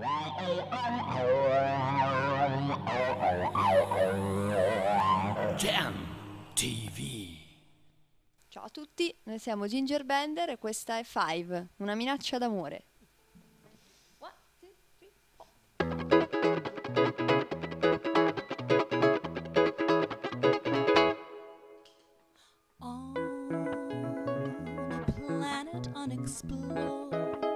Jam TV. Ciao a tutti, noi siamo Ginger Bender e questa è Five, una minaccia d'amore. One, two, three, four. On a planet unexplored,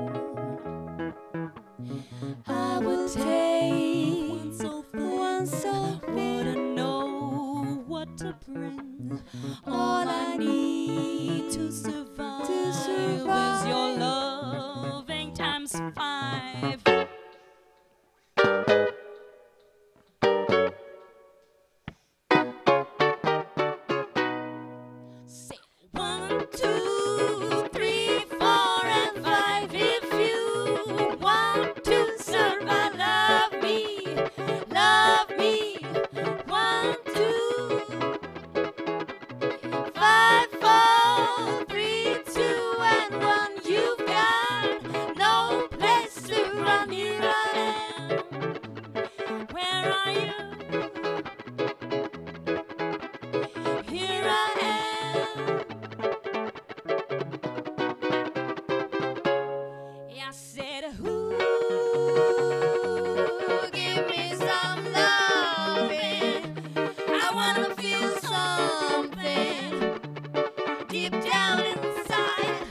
I would take one so wouldn't know what to bring. All I need to survive is your loving times 5. Say 1, 2, 3, 4, and 5. If you want to survive, love me, love me. 1, 2, 5, 4, 3, 2, and 1. You've got no place to run. Here I am. Where are you? Here I am. I said, who give me some loving? I wanna feel something deep down inside.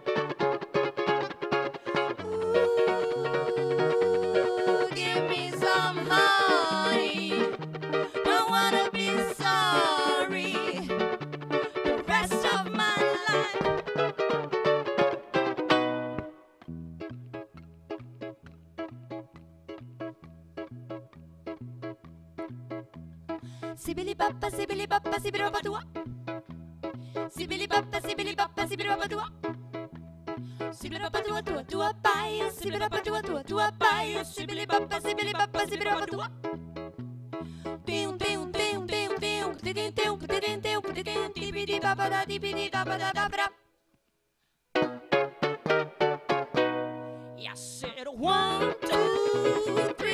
Ooh, give me some honey. Don't wanna be sorry the rest of my life. Sibili bappa, sibili bappa, sibili bappa tua. Sibili bappa, sibili bappa, sibili bappa tua. Sibili bappa tua, tua, tua, paia. Sibili bappa tua, tua, tua, paia. Sibili bappa, sibili bappa, sibili bappa tua. Pium, pium, pium, pium, pium. Tidin, tium, tidin, tium, tidin, dibidi, bappa, da, dibidi, bappa, da, da, bra. I said 1, 2, 3.